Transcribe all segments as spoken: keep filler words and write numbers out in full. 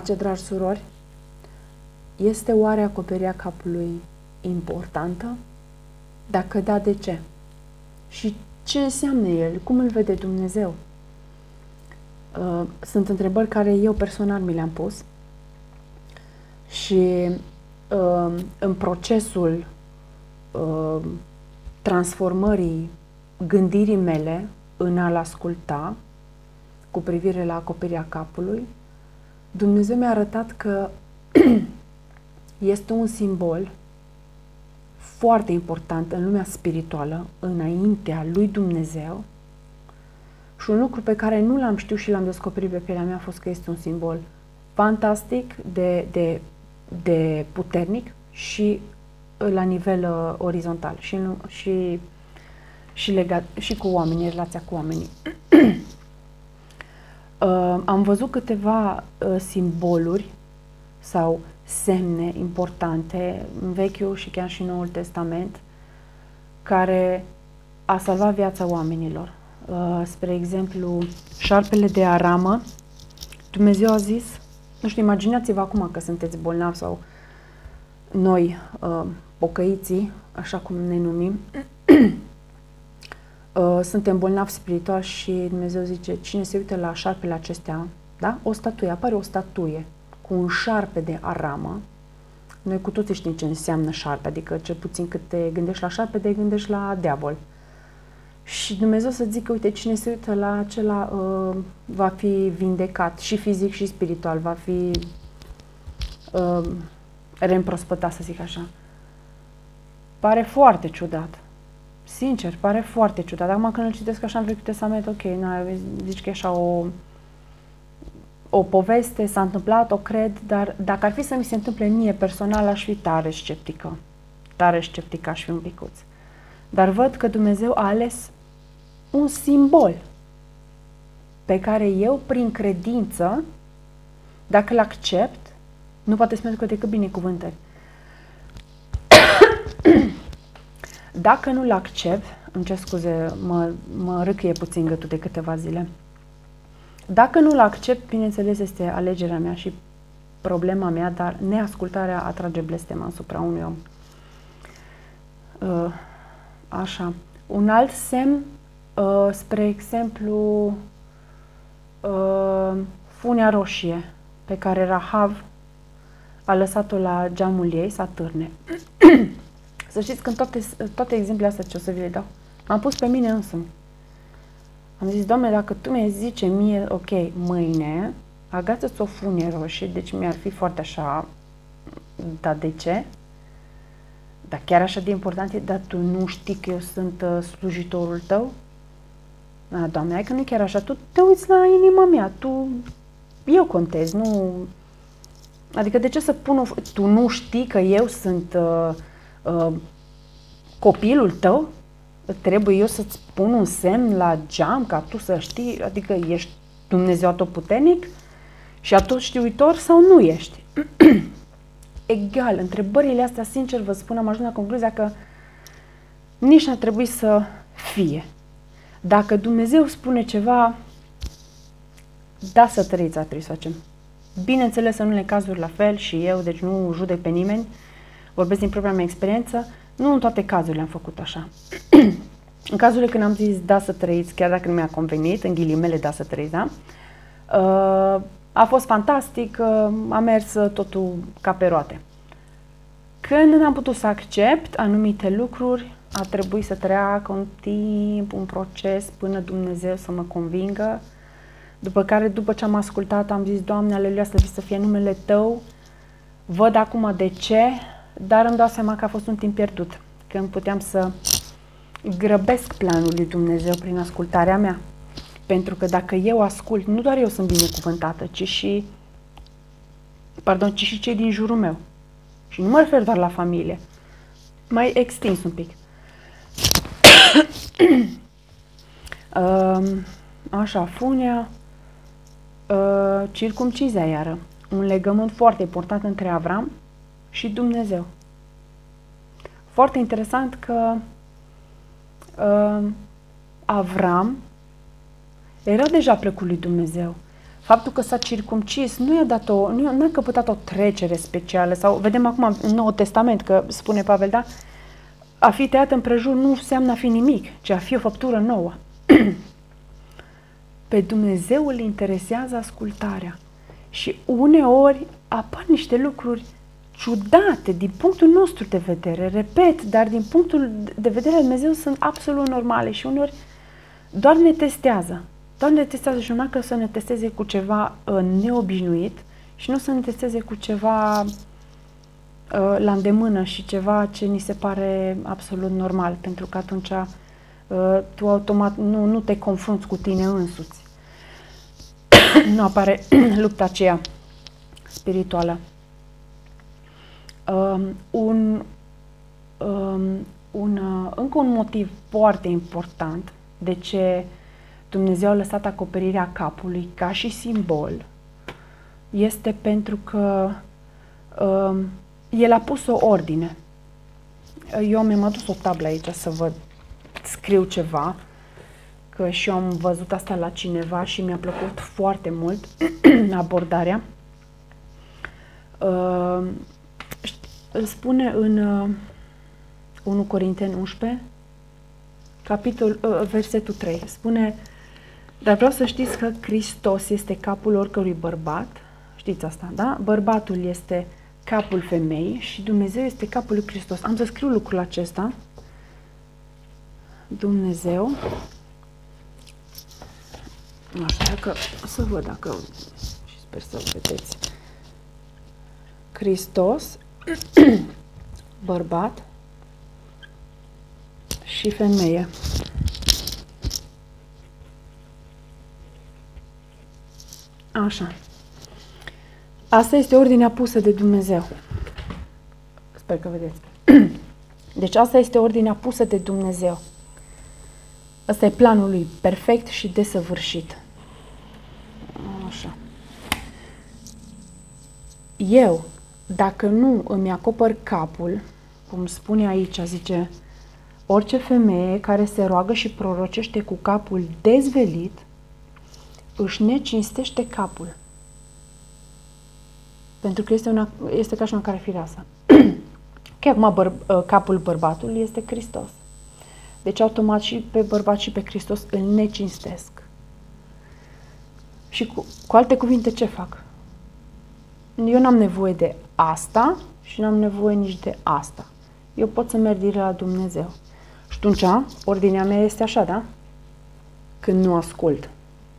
face, dragi surori? Este oare acoperirea capului importantă? Dacă da, de ce? Și ce înseamnă el? Cum îl vede Dumnezeu? Sunt întrebări care eu personal mi le-am pus și în procesul transformării gândirii mele în a-L asculta cu privire la acoperirea capului, Dumnezeu mi-a arătat că este un simbol foarte important în lumea spirituală, înaintea lui Dumnezeu, și un lucru pe care nu l-am știut și l-am descoperit pe pielea mea a fost că este un simbol fantastic, de, de, de puternic și la nivel uh, orizontal și, și, și, legat, și cu oamenii, relația cu oamenii. uh, am văzut câteva uh, simboluri sau semne importante în Vechiul și chiar și Noul Testament care a salvat viața oamenilor. Uh, spre exemplu, șarpele de aramă, Dumnezeu a zis, nu știu, imaginați-vă acum că sunteți bolnavi sau noi, uh, pocăiții, așa cum ne numim, uh, suntem bolnavi spiritual și Dumnezeu zice, cine se uită la șarpele acestea, da? O statuie, apare o statuie cu un șarpe de aramă. Noi cu toții știm ce înseamnă șarpe, adică cel puțin cât te gândești la șarpe, te gândești la diavol. Și Dumnezeu să zică, uite, cine se uită la acela uh, va fi vindecat și fizic și spiritual, va fi uh, reîmprospătat, să zic așa. Pare foarte ciudat. Sincer, pare foarte ciudat. Acum când îl citesc așa în Vechiul Testament, ok, na, zici că e așa o, o poveste, s-a întâmplat, o cred, dar dacă ar fi să mi se întâmple mie personal, aș fi tare sceptică. Tare sceptică aș fi un picuț. Dar văd că Dumnezeu a ales un simbol pe care eu, prin credință, dacă îl accept, nu poate să mergă decât binecuvântări. Dacă nu-l accept, îmi cer scuze, mă, mă râcâie puțin gâtul de câteva zile. Dacă nu-l accept, bineînțeles, este alegerea mea și problema mea, dar neascultarea atrage blestem asupra unui om. Uh, așa. Un alt semn, uh, spre exemplu, uh, funia roșie, pe care Rahav a lăsat-o la geamul ei să atârne. Să știți că în toate, toate exemplele astea ce o să vi le dau, m-am pus pe mine însumi. Am zis, Doamne, dacă Tu mi zice mie, ok, mâine, agață-ți o funie roșie, deci mi-ar fi foarte așa, dar de ce? Dar chiar așa de important e, dar Tu nu știi că eu sunt uh, slujitorul Tău? Da, Doamne, hai că nu chiar așa, Tu te uiți la inima mea, Tu, eu contez, nu... Adică de ce să pun o... Tu nu știi că eu sunt uh, uh, copilul Tău? Trebuie eu să-ți pun un semn la geam ca tu să știi? Adică ești Dumnezeu atotputernic și atotștiuitor sau nu ești? Egal, întrebările astea, sincer vă spun, am ajuns la concluzia că nici n-ar trebui să fie. Dacă Dumnezeu spune ceva, da, să trăiți, ar trebui să facem. Bineînțeles, în unele cazuri la fel și eu, deci nu judec pe nimeni, vorbesc din propria mea experiență, nu în toate cazurile am făcut așa. În cazurile când am zis da să trăiți, chiar dacă nu mi-a convenit, în ghilimele da să trăiți, da, a fost fantastic, a mers totul ca pe roate. Când n-am putut să accept anumite lucruri, a trebuit să treacă un timp, un proces până Dumnezeu să mă convingă, după care, după ce am ascultat, am zis, Doamne, aleluia, să să fie numele Tău, văd acum de ce, dar îmi dau seama că a fost un timp pierdut, când puteam să grăbesc planul lui Dumnezeu prin ascultarea mea. Pentru că dacă eu ascult, nu doar eu sunt binecuvântată, ci și, pardon, ci și cei din jurul meu. Și nu mă refer doar la familie. Mai extins un pic. Așa, funia, circumcizia iară. Un legământ foarte important între Avram și Dumnezeu. Foarte interesant că uh, Avram era deja plăcut lui Dumnezeu. Faptul că s-a circumcis nu i-a dat o, nu i-a căpătat o trecere specială, sau vedem acum în Noul Testament că spune Pavel, da? A fi tăiat împrejur nu înseamnă a fi nimic, ci a fi o făptură nouă. Pe Dumnezeu îl interesează ascultarea. Și uneori apar niște lucruri ciudate din punctul nostru de vedere, repet, dar din punctul de vedere al Dumnezeu sunt absolut normale și uneori doar ne testează. Doar ne testează și numai că să ne testeze cu ceva uh, neobișnuit și nu să ne testeze cu ceva uh, la îndemână și ceva ce ni se pare absolut normal, pentru că atunci uh, tu automat nu, nu te confrunți cu tine însuți. Nu apare lupta aceea spirituală. Um, un, um, un, uh, încă un motiv foarte important de ce Dumnezeu a lăsat acoperirea capului ca și simbol este pentru că um, El a pus o ordine. Eu mi-am adus o tablă aici să văd, scriu ceva, că și eu am văzut asta la cineva și mi-a plăcut foarte mult abordarea. Uh, îl spune în uh, unu Corinteni unsprezece, capitol, uh, versetul trei, spune: dar vreau să știți că Hristos este capul oricărui bărbat, știți asta, da? Bărbatul este capul femeii și Dumnezeu este capul lui Hristos. Am să scriu lucrul acesta. Dumnezeu, așa că o să văd dacă, și sper să vedeți, Hristos, bărbat și femeie. Așa. Asta este ordinea pusă de Dumnezeu. Sper că vedeți. Deci asta este ordinea pusă de Dumnezeu. Asta e planul lui perfect și desăvârșit. Așa. Eu, dacă nu îmi acopăr capul, cum spune aici, zice, orice femeie care se roagă și prorocește cu capul dezvelit, își necinstește capul. Pentru că este, una, este ca și una care fireasă. Chiar acum băr, capul bărbatului este Hristos. Deci automat și pe bărbat și pe Hristos îl necinstesc. Și cu, cu alte cuvinte ce fac? Eu n-am nevoie de asta și n-am nevoie nici de asta. Eu pot să merg direct la Dumnezeu. Și atunci, ordinea mea este așa, da? Când nu ascult.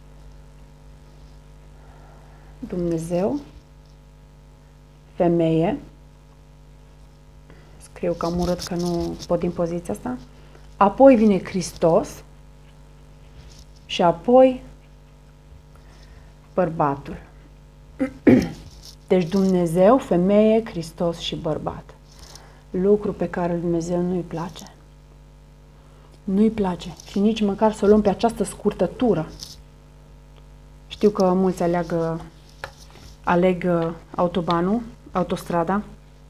Dumnezeu, femeie, scriu cam urât că nu pot din poziția asta, apoi vine Hristos și apoi bărbatul. Deci Dumnezeu, femeie, Hristos și bărbat. Lucru pe care Dumnezeu nu-i place. Nu-i place. Și nici măcar să o luăm pe această scurtătură. Știu că mulți aleagă, aleg autobanul, autostrada,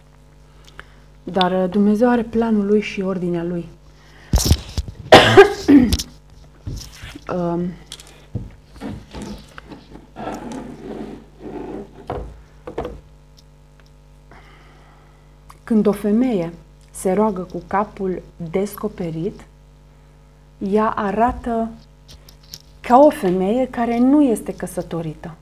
dar Dumnezeu are planul lui și ordinea lui. um, Când o femeie se roagă cu capul descoperit, ea arată ca o femeie care nu este căsătorită.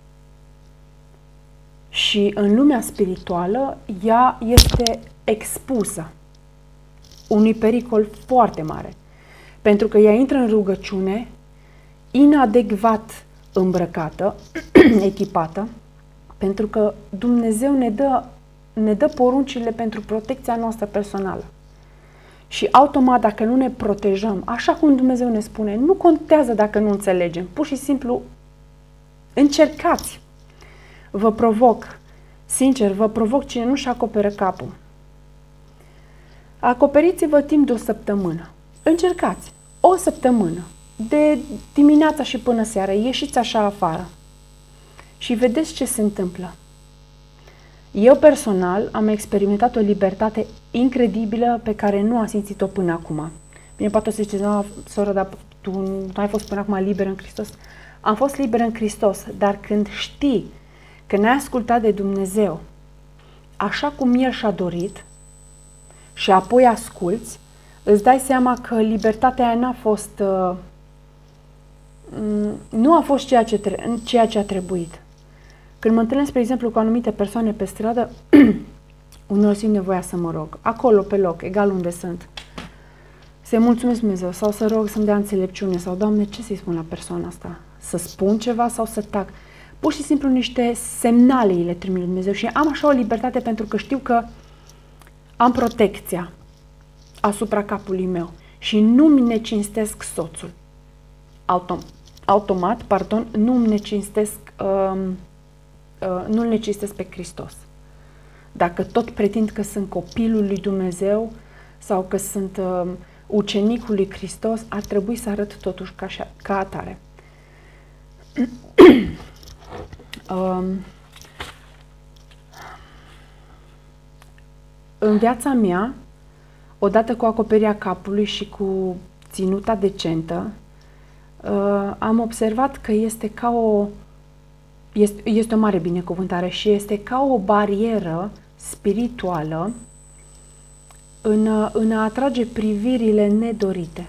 Și în lumea spirituală, ea este expusă unui pericol foarte mare. Pentru că ea intră în rugăciune inadecvat îmbrăcată, echipată, pentru că Dumnezeu ne dă ne dă poruncile pentru protecția noastră personală. Și automat, dacă nu ne protejăm, așa cum Dumnezeu ne spune, nu contează dacă nu înțelegem, pur și simplu încercați. Vă provoc, sincer, vă provoc cine nu-și acoperă capul. Acoperiți-vă timp de o săptămână. Încercați. O săptămână. De dimineața și până seara. Ieșiți așa afară. Și vedeți ce se întâmplă. Eu personal am experimentat o libertate incredibilă pe care nu am simțit-o până acum. Bine, poate să ziceți, no, soră, dar tu nu ai fost până acum liber în Hristos. Am fost liber în Hristos, dar când știi că n-ai ascultat de Dumnezeu așa cum El și-a dorit și apoi asculți, îți dai seama că libertatea aia n-a fost, uh, nu a fost ceea ce, tre- ceea ce a trebuit. Când mă întâlnesc, spre exemplu, cu anumite persoane pe stradă, uneori simt nevoia să mă rog, acolo, pe loc, egal unde sunt, să-i mulțumesc Dumnezeu sau să rog să-mi dea înțelepciune sau, Doamne, ce să-i spun la persoana asta? Să spun ceva sau să tac? Pur și simplu niște semnale îi le trimit lui Dumnezeu și am așa o libertate pentru că știu că am protecția asupra capului meu și nu-mi necinstesc soțul. Autom automat, pardon, nu-mi necinstesc, uh, uh, nu-l necinstesc pe Hristos. Dacă tot pretind că sunt copilul lui Dumnezeu sau că sunt uh, ucenicul lui Hristos, ar trebui să arăt totuși ca, ca atare. um, în viața mea, odată cu acoperirea capului și cu ținuta decentă, uh, am observat că este ca o este, este o mare binecuvântare și este ca o barieră spirituală în, în a atrage privirile nedorite.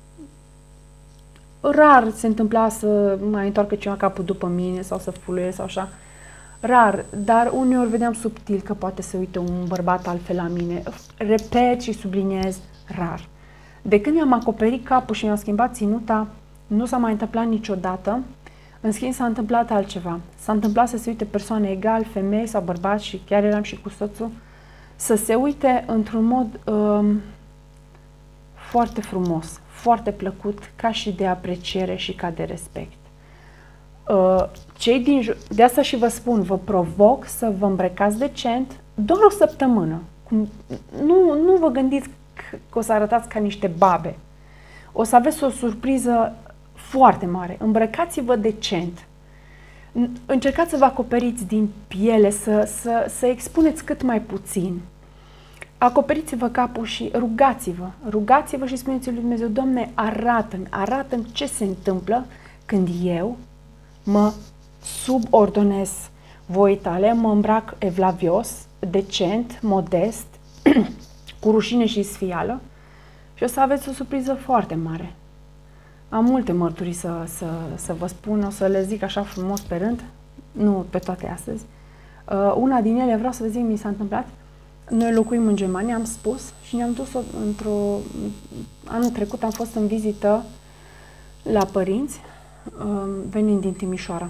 Rar se întâmpla să mai întoarcă cineva capul după mine sau să fuluie sau așa. Rar, dar uneori vedeam subtil că poate să uite un bărbat altfel la mine. Repet și subliniez, rar. De când mi-am acoperit capul și mi-am schimbat ținuta, nu s-a mai întâmplat niciodată. În schimb, s-a întâmplat altceva. S-a întâmplat să se uite persoane egal, femei sau bărbați, și chiar eram și cu soțul, să se uite într-un mod um, foarte frumos, foarte plăcut, ca și de apreciere și ca de respect. Uh, cei din jur, de asta și vă spun, vă provoc să vă îmbrăcați decent doar o săptămână. Cum, nu, nu vă gândiți că o să arătați ca niște babe. O să aveți o surpriză foarte mare. Îmbrăcați-vă decent. Încercați să vă acoperiți din piele, să, să, să expuneți cât mai puțin. Acoperiți-vă capul și rugați-vă. Rugați-vă și spuneți lui Dumnezeu, Doamne, arată-mi, arată-mi ce se întâmplă când eu mă subordonez voii tale, mă îmbrac evlavios, decent, modest, cu rușine și sfială și o să aveți o surpriză foarte mare. Am multe mărturii să, să, să vă spun, o să le zic așa frumos pe rând, nu pe toate astăzi. Uh, una din ele, vreau să vă zic, mi s-a întâmplat. Noi locuim în Germania, am spus, și ne-am dus într-o... Anul trecut am fost în vizită la părinți, uh, venind din Timișoara.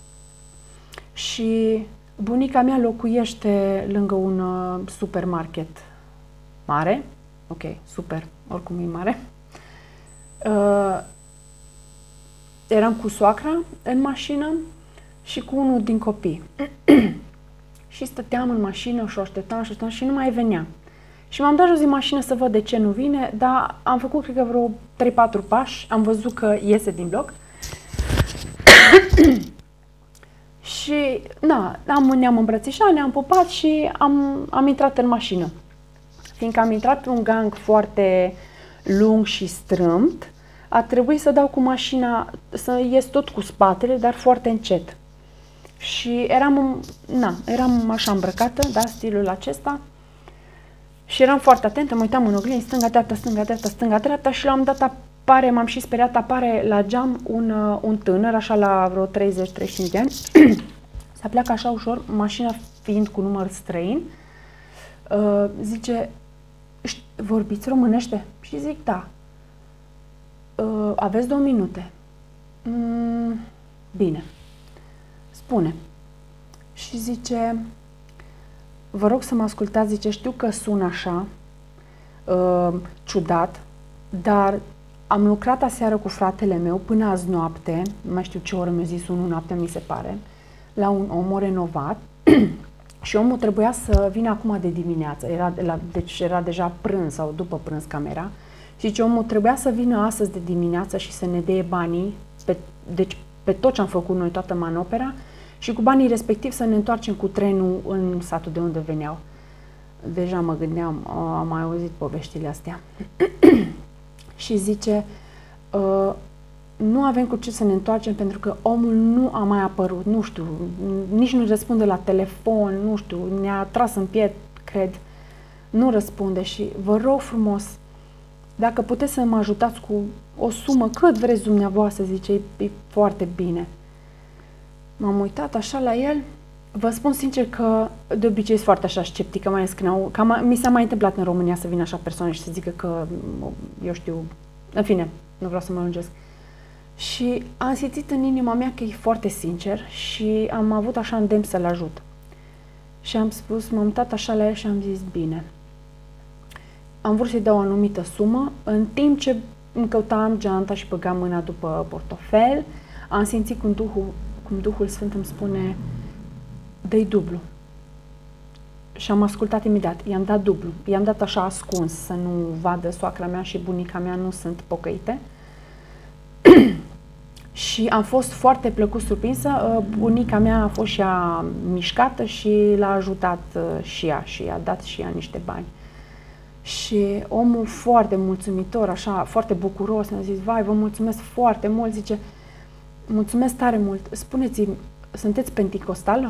Și bunica mea locuiește lângă un uh, supermarket mare, ok, super, oricum e mare. Uh, eram cu soacra în mașină și cu unul din copii. Și stăteam în mașină și o așteptam, și așteptam și nu mai venea. Și m-am dat jos din mașină să văd de ce nu vine, dar am făcut, cred că, vreo trei patru pași, am văzut că iese din bloc. Și, na, am, ne-am îmbrățișat, ne-am pupat și am, am intrat în mașină. Fiindcă am intrat pe un gang foarte lung și strâmt, a trebuit să dau cu mașina, să ies tot cu spatele, dar foarte încet. Și eram, na, eram așa îmbrăcată, da, stilul acesta. Și eram foarte atentă, mă uitam în oglindă, stânga-dreapta, stânga-dreapta, stânga-dreapta și la un dat apare, m-am și speriat, apare la geam un, un tânăr, așa la vreo treizeci treizeci și cinci de ani. Se pleacă așa ușor, mașina fiind cu număr străin. Uh, zice, vorbiți românește? Și zic, da. Uh, aveți două minute. Mm, bine. Spune. Și zice, vă rog să mă ascultați, zice, știu că sună așa, uh, ciudat, dar am lucrat aseară cu fratele meu până azi noapte, nu mai știu ce oră mi-a zis, unu noapte mi se pare, la un om renovat și omul trebuia să vină acum de dimineață, era, la, deci era deja prânz sau după prânz camera, și zice, omul trebuia să vină astăzi de dimineață și să ne dea banii, pe, deci pe tot ce am făcut noi, toată manopera, și cu banii respectiv să ne întoarcem cu trenul în satul de unde veneau. Deja mă gândeam, oh, am mai auzit poveștile astea. Și zice, uh, nu avem cu ce să ne întoarcem pentru că omul nu a mai apărut, nu știu, nici nu răspunde la telefon, nu știu, ne-a tras în piept, cred, nu răspunde și vă rog frumos, dacă puteți să mă ajutați cu o sumă, cât vreți dumneavoastră, zice, e, e foarte bine. M-am uitat așa la el, vă spun sincer că de obicei sunt foarte așa sceptică, mai ales când au, cam, mi s-a mai întâmplat în România să vină așa persoane și să zică că, eu știu, în fine, nu vreau să mă lungesc. Și am simțit în inima mea că e foarte sincer și am avut așa îndemn să-l ajut. Și am spus, m-am uitat așa la el și am zis, bine. Am vrut să-i dau o anumită sumă, în timp ce îmi căutam geanta și băgam mâna după portofel, am simțit cum Duhul, cum Duhul Sfânt îmi spune, dă-i dublu. Și am ascultat imediat, i-am dat dublu, i-am dat așa ascuns, să nu vadă soacra mea și bunica mea nu sunt pocăite. Și am fost foarte plăcut surprinsă, bunica mea a fost și ea mișcată și l-a ajutat și ea și i-a dat și ea niște bani. Și omul foarte mulțumitor, așa, foarte bucuros, mi-a zis, vai, vă mulțumesc foarte mult, zice, mulțumesc tare mult, spuneți-mi, sunteți penticostală?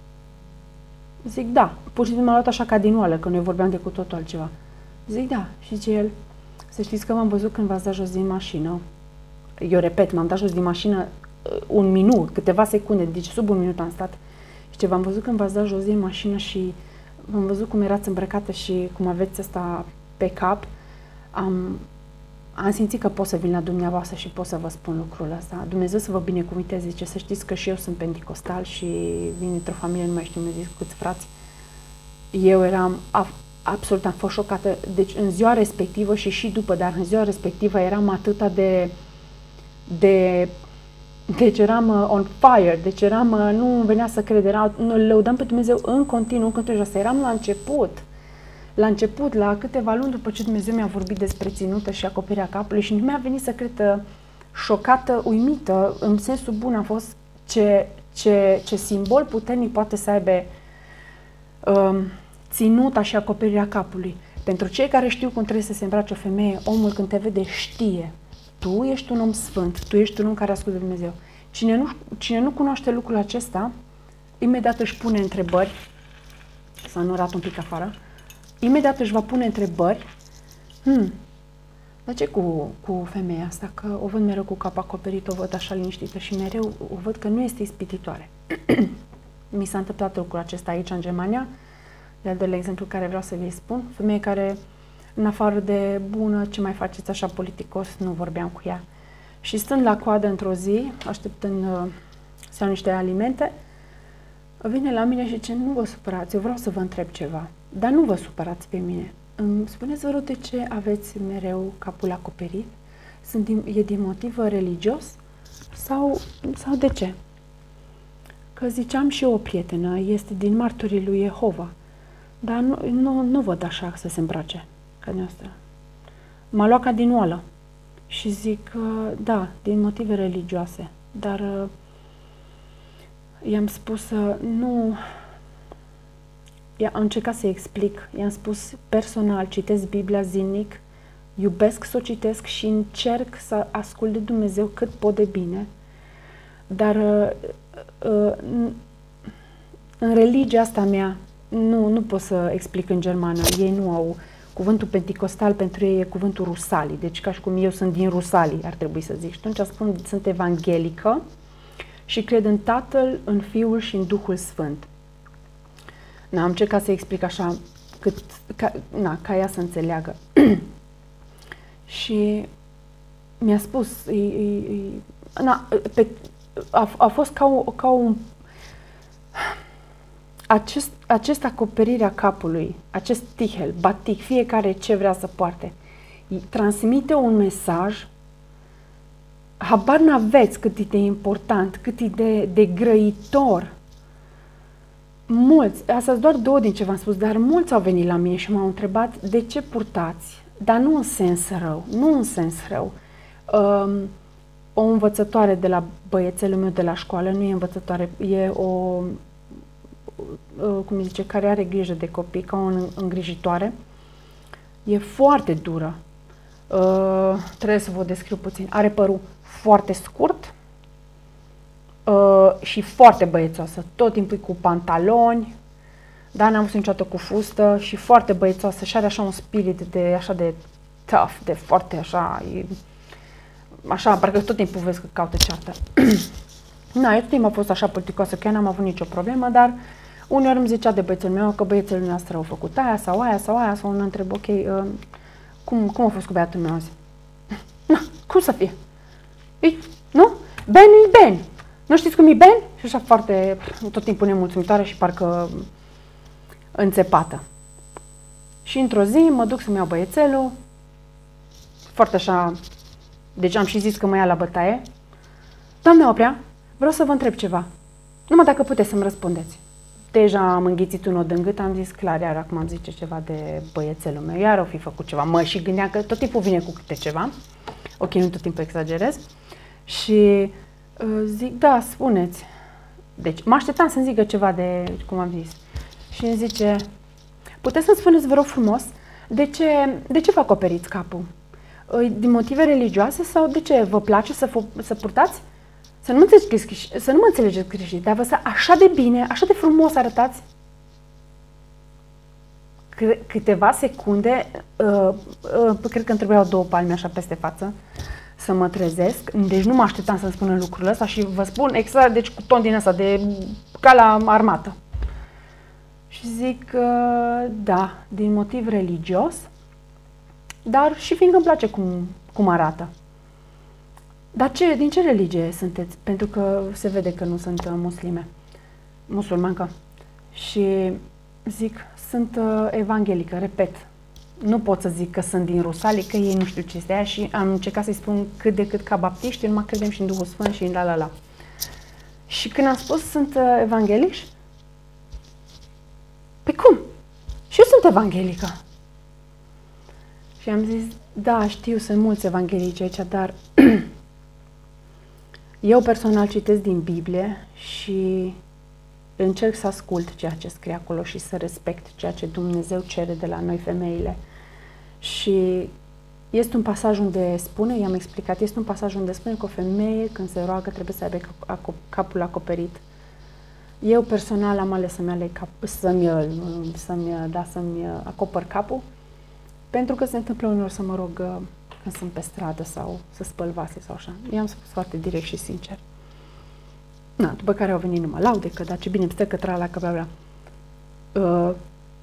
Zic, da, pur și simplu m-a luat așa ca din oală, că noi vorbeam de cu totul altceva. Zic, da, și zice el, să știți că m-am văzut când v-ați dat jos din mașină. Eu repet, m-am dat jos din mașină un minut, câteva secunde, deci sub un minut am stat. Și ce v-am văzut când v-ați dat jos din mașină și v-am văzut cum erați îmbrăcată și cum aveți asta pe cap, am, am simțit că pot să vin la dumneavoastră și pot să vă spun lucrul ăsta. Dumnezeu să vă binecuvinteze, zice, să știți că și eu sunt penticostal și vin dintr-o familie, nu mai știu, mi-a zis câți frați. Eu eram, a, absolut, am fost șocată, deci în ziua respectivă și și după, dar în ziua respectivă eram atâta de, de, deci eram uh, on fire, deci eram, uh, nu venea să cred, era, nu, lăudam pe Dumnezeu în continuu, în continuu, asta eram la început. La început, la câteva luni după ce Dumnezeu mi-a vorbit despre ținută și acoperirea capului și nu mi-a venit să cred, șocată, uimită, în sensul bun a fost ce, ce, ce simbol puternic poate să aibă um, ținuta și acoperirea capului. Pentru cei care știu cum trebuie să se îmbrace o femeie, omul când te vede știe. Tu ești un om sfânt, tu ești un om care ascultă de Dumnezeu. Cine nu, cine nu cunoaște lucrul acesta, imediat își pune întrebări, să nu rat un pic afară, imediat își va pune întrebări, hmm, dar ce cu, cu femeia asta? Că o văd mereu cu capul acoperit, o văd așa liniștită și mereu o văd că nu este ispititoare. Mi s-a întâmplat lucrul acesta aici în Germania, de-al doilea exemplu care vreau să vi-l spun, femeie care, în afară de bună, ce mai faceți așa politicos, nu vorbeam cu ea. Și stând la coadă într-o zi, așteptând uh, să iau niște alimente, vine la mine și zice, nu vă supărați, eu vreau să vă întreb ceva, dar nu vă supărați pe mine. Îmi spuneți, vă rog, de ce aveți mereu capul acoperit? Sunt din, e din motiv religios? Sau, sau de ce? Că ziceam și eu o prietenă, este din martorii lui Jehova, dar nu, nu, nu văd așa să se îmbrace ca noastră. M-a luat ca din oală și zic, da, din motive religioase, dar i-am spus, nu, am încercat să-i explic, i-am spus personal, citesc Biblia zilnic, iubesc să o citesc și încerc să ascult de Dumnezeu cât pot de bine, dar în religia asta mea, nu, nu pot să explic în germană, ei nu au cuvântul penticostal, pentru ei e cuvântul Rusalii, deci ca și cum eu sunt din Rusalii, ar trebui să zic. Și atunci spun, sunt evanghelică și cred în Tatăl, în Fiul și în Duhul Sfânt. Na, am încercat să explic așa, cât, ca, na, ca ea să înțeleagă. Și mi-a spus, e, e, e, na, pe, a, a fost ca, o, ca un... Acest, acest acoperire a capului, acest tihel, batic, fiecare ce vrea să poarte, transmite un mesaj, habar n-aveți cât e de important, cât e de, de grăitor. Mulți, astea sunt doar două din ce v-am spus, dar mulți au venit la mine și m-au întrebat de ce purtați, dar nu în sens rău, nu în sens rău. Um, o învățătoare de la băiețelul meu de la școală, nu e învățătoare, e o... cum îi zice, care are grijă de copii, ca o îngrijitoare, e foarte dură. Uh, trebuie să vă descriu puțin. Are părul foarte scurt uh, și foarte băiețoasă. Tot timpul cu pantaloni, dar n-am văzut niciodată cu fustă și foarte băiețoasă și are așa un spirit de așa de tough, de foarte așa, e, așa, parcă tot timpul vezi că caută ceartă. Na, eu tot timpul am fost așa politicoasă, că n-am avut nicio problemă, dar uneori îmi zicea de băiețul meu că băiețele noastre au făcut aia sau aia sau aia sau îmi întreb, ok, uh, cum, cum a fost cu băiatul meu azi? Na, cum să fie? E, nu? Ben e Ben. Nu știți cum e Ben? Și așa foarte, tot timpul nemulțumitoare și parcă înțepată. Și într-o zi mă duc să-mi iau băiețelul, foarte așa, deci am și zis că mă ia la bătaie. Doamne Oprea, vreau să vă întreb ceva. Numai dacă puteți să-mi răspundeți. Deja am înghițit un nod în gât, am zis clar, iar acum am zice ceva de băiețelul meu, iar o fi făcut ceva. Mă și gândeam că tot timpul vine cu câte ceva. Ok, nu tot timpul exagerez. Și uh, zic, da, spuneți. Deci mă așteptam să-mi zică ceva de, cum am zis. Și îmi zice, puteți să-mi spuneți, vă rog frumos, de ce, de ce vă acoperiți capul? Din motive religioase sau de ce? Vă place să, să purtați? Să nu mă înțelegeți, să nu mă înțelegeți greșit, dar vă să așa de bine, așa de frumos arătați. Câteva secunde, uh, uh, cred că îmi trebuiau două palme așa peste față să mă trezesc. Deci nu mă așteptam să-mi spună lucrurile astea și vă spun exact, deci cu ton din ăsta, de ca la armată. Și zic, uh, da, din motiv religios, dar și fiindcă îmi place cum, cum arată. Dar ce, din ce religie sunteți? Pentru că se vede că nu sunt uh, muslime, musulmancă. Și zic, sunt uh, evanghelică, repet. Nu pot să zic că sunt din Rusalii, că ei nu știu ce este aia și am încercat să-i spun cât de cât ca baptiști, numai credem și în Duhul Sfânt și în la la la. Și când am spus sunt uh, evanghelici, pe cum? Și eu sunt evanghelică. Și am zis, da, știu, sunt mulți evanghelici aici, dar eu personal citesc din Biblie și încerc să ascult ceea ce scrie acolo și să respect ceea ce Dumnezeu cere de la noi femeile. Și este un pasaj unde spune, i-am explicat, este un pasaj unde spune că o femeie când se roagă trebuie să aibă capul acoperit. Eu personal am ales să-mi aleg cap, să-mi, să-mi, da, să-mi acopăr capul, pentru că se întâmplă uneori să mă rog când sunt pe stradă sau să spăl vase sau așa. I-am spus foarte direct și sincer. Na, după care au venit numai laude, că da, ce bine îmi stă că tra la că bla bla. Uh,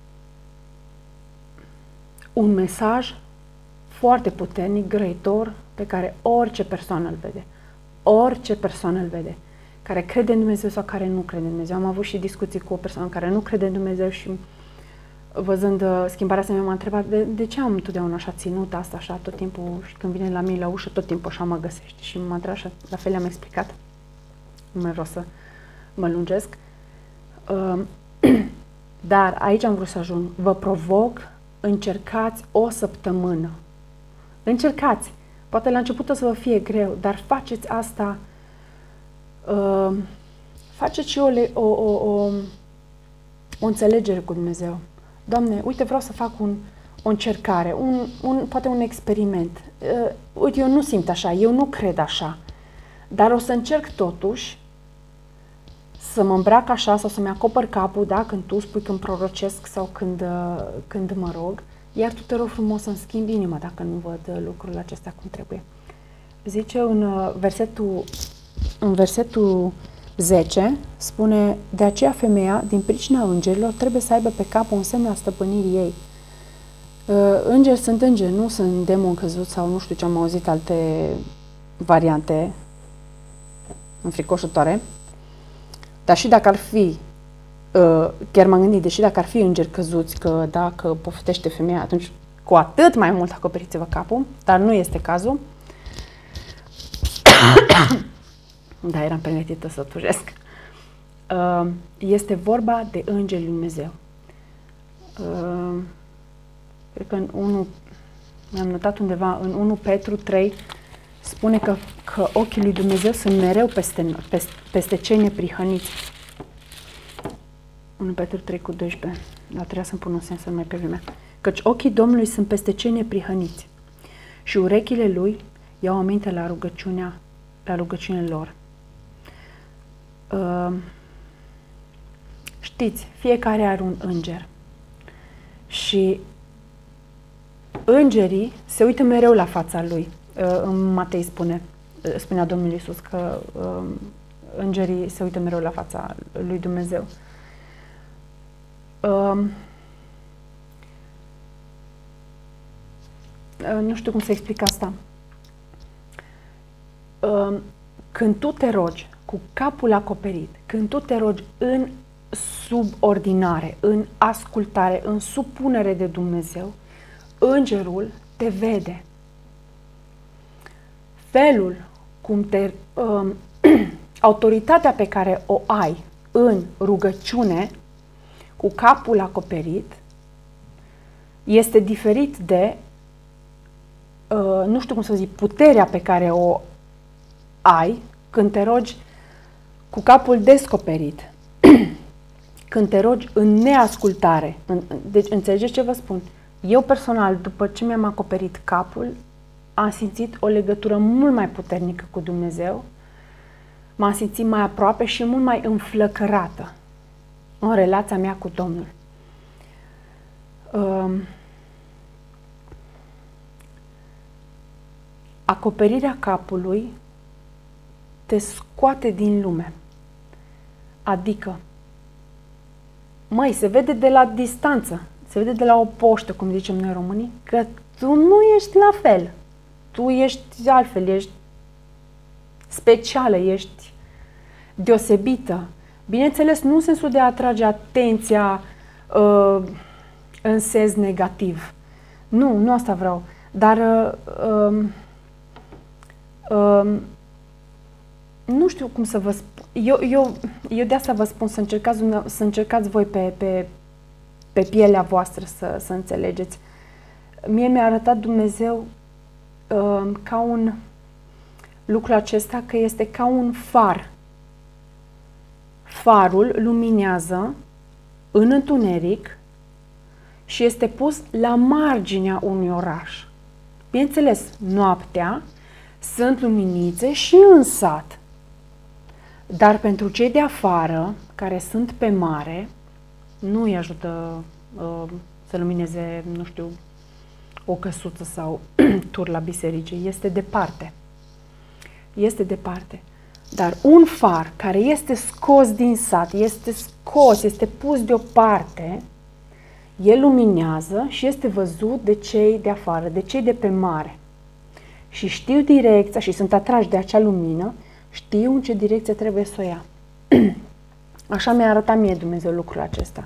un mesaj foarte puternic, grăitor, pe care orice persoană îl vede. Orice persoană îl vede. Care crede în Dumnezeu sau care nu crede în Dumnezeu. Am avut și discuții cu o persoană care nu crede în Dumnezeu și văzând uh, schimbarea asta, m-a întrebat de, de ce am întotdeauna așa ținut asta, așa, tot timpul, și când vine la mine la ușă, tot timpul așa mă găsește. Și m-a întrebat așa, la fel am explicat. Nu mai vreau să mă lungesc. Uh, dar aici am vrut să ajung. Vă provoc, încercați o săptămână. Încercați. Poate la început o să vă fie greu, dar faceți asta. Uh, faceți și o, o, o, o, o înțelegere cu Dumnezeu. Doamne, uite, vreau să fac un, o încercare, un, un, poate un experiment. Uh, uite, eu nu simt așa, eu nu cred așa, dar o să încerc totuși să mă îmbrac așa sau să-mi acopăr capul, da, când tu spui când prorocesc sau când, uh, când mă rog, iar tu te rog frumos să-mi schimbi inima dacă nu văd lucrurile acestea cum trebuie. Zice în uh, versetul, în versetul zece, spune, de aceea femeia, din pricina îngerilor, trebuie să aibă pe cap un semn al stăpânirii ei. Uh, îngeri sunt îngeri, nu sunt demoni căzuți sau nu știu ce, am auzit alte variante înfricoșătoare. Dar și dacă ar fi, uh, chiar m-am gândit, deși dacă ar fi îngeri căzuți, că dacă poftește femeia, atunci cu atât mai mult acoperiți-vă capul, dar nu este cazul. Da, eram pregătită să tujesc. Uh, este vorba de Îngerii lui Dumnezeu. Uh, cred că în unu, mi-am notat undeva, în unu Petru trei, spune că, că ochii lui Dumnezeu sunt mereu peste, peste, peste cei neprihăniți. unu Petru trei cu doisprezece, dar trebuia să-mi pun un sens mai pe vremea. Căci ochii Domnului sunt peste cei neprihăniți și urechile lui iau aminte la rugăciunea, la rugăciunile lor. Uh, știți, fiecare are un înger și îngerii se uită mereu la fața lui. Uh, în Matei spune, uh, spunea Domnul Iisus că uh, îngerii se uită mereu la fața lui Dumnezeu. Uh, uh, nu știu cum să explic asta. Uh, când tu te rogi cu capul acoperit, când tu te rogi în subordinare, în ascultare, în supunere de Dumnezeu, îngerul te vede. Felul cum te... Uh, autoritatea pe care o ai în rugăciune, cu capul acoperit, este diferit de, uh, nu știu cum să zic, puterea pe care o ai când te rogi cu capul descoperit. Când te rogi în neascultare. În, deci, înțelegeți ce vă spun? Eu personal, după ce mi-am acoperit capul, am simțit o legătură mult mai puternică cu Dumnezeu, m-am simțit mai aproape și mult mai înflăcărată în relația mea cu Domnul. Um, acoperirea capului te scoate din lume. Adică, măi, se vede de la distanță, se vede de la o poștă, cum zicem noi românii, că tu nu ești la fel. Tu ești altfel, ești specială, ești deosebită. Bineînțeles, nu în sensul de a atrage atenția uh, în sens negativ. Nu, nu asta vreau. Dar uh, uh, nu știu cum să vă spun. Eu, eu, eu de asta vă spun să încercați, să încercați voi pe, pe, pe pielea voastră să, să înțelegeți. Mie mi-a arătat Dumnezeu uh, ca un lucru acesta, că este ca un far. Farul luminează în întuneric și este pus la marginea unui oraș. Bineînțeles, noaptea sunt luminițe și în sat. Dar pentru cei de afară, care sunt pe mare, nu îi ajută uh, să lumineze, nu știu, o căsuță sau tur la biserică. Este departe. Este departe. Dar un far care este scos din sat, este scos, este pus deoparte, el luminează și este văzut de cei de afară, de cei de pe mare. Și știu direcția și sunt atrași de acea lumină, știu în ce direcție trebuie să o ia. Așa mi-a arătat mie Dumnezeu lucrul acesta.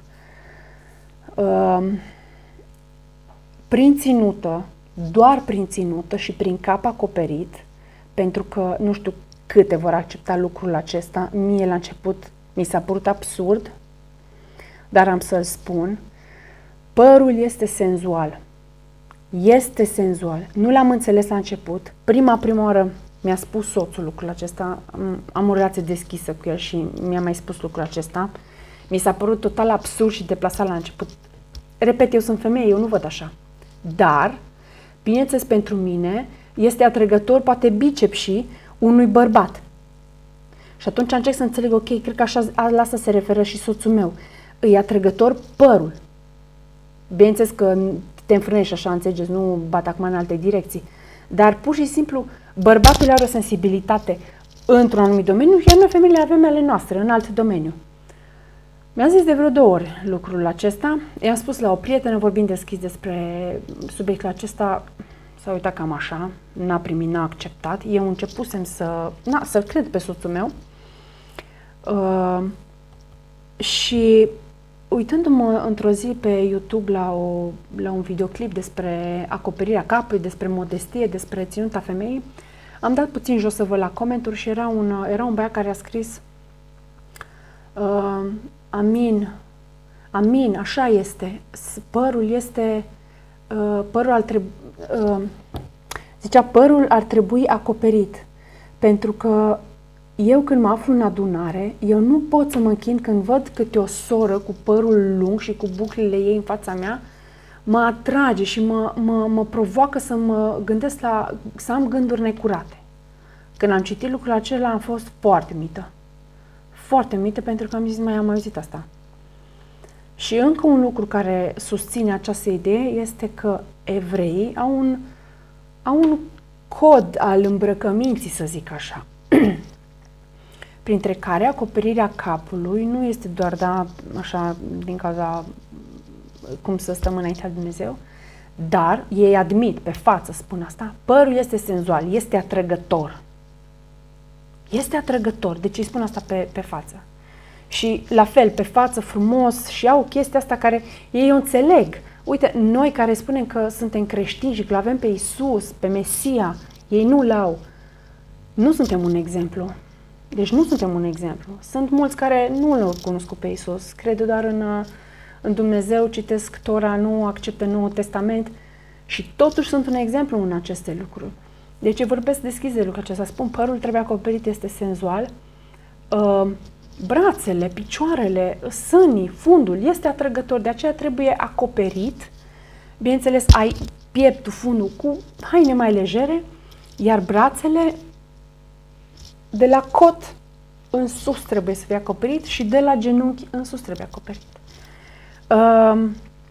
Prin ținută, doar prin ținută și prin cap acoperit, pentru că nu știu câte vor accepta lucrul acesta, mie la început mi s-a părut absurd, dar am să-l spun, părul este senzual. Este senzual. Nu l-am înțeles la început. Prima, prima oară mi-a spus soțul lucrul acesta, am o relație deschisă cu el și mi-a mai spus lucrul acesta. Mi s-a părut total absurd și deplasat la început. Repet, eu sunt femeie, eu nu văd așa. Dar, bineînțeles, pentru mine este atrăgător, poate bicepsii unui bărbat. Și atunci încerc să înțeleg, ok, cred că așa, la asta se referă și soțul meu. Îi atrăgător părul. Bineînțeles că te înfrânești așa, înțelegeți, nu bat acum în alte direcții. Dar pur și simplu, bărbatul are o sensibilitate într-un anumit domeniu, iar noi femeile avem ale noastre în alt domeniu. Mi-am zis de vreo două ori lucrul acesta. I-am spus la o prietenă, vorbind deschis despre subiectul acesta, s-a uitat cam așa, n-a primit, n-a acceptat. Eu începusem să, na, să-l cred pe soțul meu. Uh, și uitându-mă într-o zi pe YouTube la, o, la un videoclip despre acoperirea capului, despre modestie, despre ținuta femeii, am dat puțin jos să văd la comentarii și era un, era un băiat care a scris uh, Amin, amin, așa este, părul este, uh, părul ar trebui, uh, zicea, părul ar trebui acoperit, pentru că eu când mă aflu în adunare, eu nu pot să mă închin când văd câte o soră cu părul lung și cu buclele ei în fața mea, mă atrage și mă, mă, mă provoacă să mă gândesc la, să am gânduri necurate. Când am citit lucrul acela am fost foarte mită. Foarte mită pentru că am zis, mai am auzit asta. Și încă un lucru care susține această idee este că evreii au un, au un cod al îmbrăcăminții, să zic așa, printre care acoperirea capului nu este doar, da, așa, din cauza cum să stăm înaintea lui Dumnezeu, dar ei admit, pe față spun asta, părul este senzual, este atrăgător. Este atrăgător, deci îi spun asta pe, pe față. Și la fel, pe față, frumos, și au chestia asta care ei o înțeleg. Uite, noi care spunem că suntem creștini și că avem pe Iisus, pe Mesia, ei nu l-au. Nu suntem un exemplu. Deci nu suntem un exemplu. Sunt mulți care nu l-au cunoscut pe Iisus, cred doar în, în Dumnezeu, citesc Tora, nu acceptă Noul Testament și totuși sunt un exemplu în aceste lucruri. Deci eu vorbesc deschis de lucrul acesta. Spun, părul trebuie acoperit, este senzual. Uh, brațele, picioarele, sânii, fundul este atrăgător, de aceea trebuie acoperit. Bineînțeles, ai pieptul, fundul cu haine mai legere, iar brațele de la cot în sus trebuie să fie acoperit și de la genunchi în sus trebuie acoperit. Uh,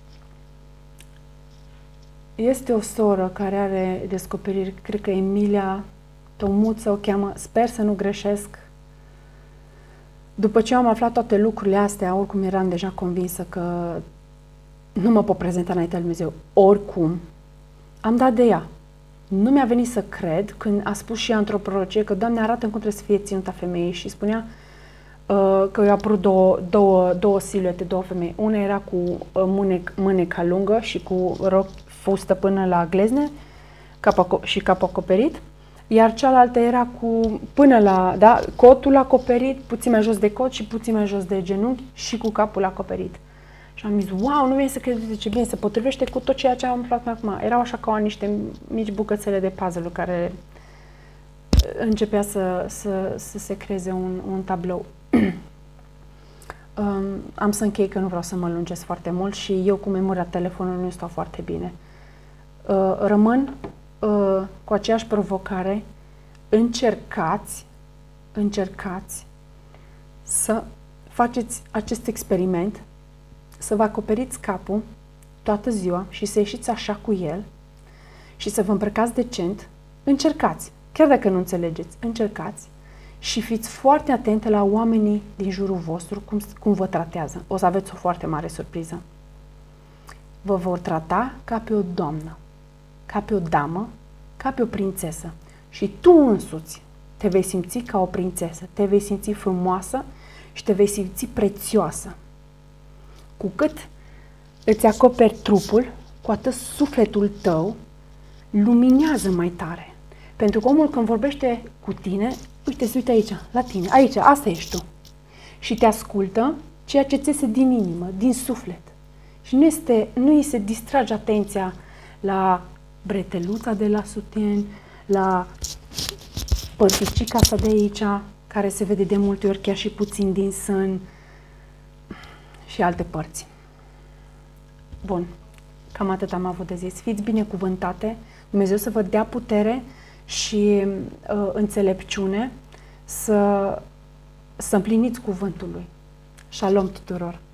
Este o soră care are descoperiri, cred că Emilia Tomuță o cheamă, sper să nu greșesc. După ce am aflat toate lucrurile astea, oricum eram deja convinsă că nu mă pot prezenta înaintea lui Dumnezeu. Oricum, am dat de ea. Nu mi-a venit să cred când a spus și ea într-o prorocie că Doamne arată cum trebuie să fie ținuta femeii și spunea uh, că i-au apărut două, două, două siluete, două femei. Una era cu uh, mânec, mâneca lungă și cu roc fustă până la glezne cap și cap acoperit, iar cealaltă era cu până la, da, cotul acoperit, puțin mai jos de cot și puțin mai jos de genunchi și cu capul acoperit. Și am zis, wow, nu vine să credeți ce bine, se potrivește cu tot ceea ce am aflat acum. Erau așa ca niște mici bucățele de puzzle care începea să, să, să se creeze un, un tablou. um, am să închei că nu vreau să mă lungesc foarte mult și eu cu memoria telefonului nu stau foarte bine. Uh, rămân uh, cu aceeași provocare, încercați, încercați să faceți acest experiment, să vă acoperiți capul toată ziua și să ieșiți așa cu el și să vă îmbrăcați decent. Încercați, chiar dacă nu înțelegeți, încercați și fiți foarte atente la oamenii din jurul vostru, cum, cum vă tratează. O să aveți o foarte mare surpriză. Vă vor trata ca pe o doamnă, ca pe o damă, ca pe o prințesă. Și tu însuți te vei simți ca o prințesă, te vei simți frumoasă și te vei simți prețioasă. Cu cât îți acoperi trupul, cu atât sufletul tău luminează mai tare. Pentru că omul când vorbește cu tine, uite, se uită aici, la tine, aici, asta ești tu. Și te ascultă ceea ce ți iese din inimă, din suflet. Și nu, este, nu îi se distrage atenția la breteluța de la sutien, la părticica asta de aici, care se vede de multe ori chiar și puțin din sân și alte părți. Bun, cam atât am avut de zis. Fiți binecuvântate, Dumnezeu să vă dea putere și uh, înțelepciune să, să împliniți cuvântul Lui. Shalom tuturor!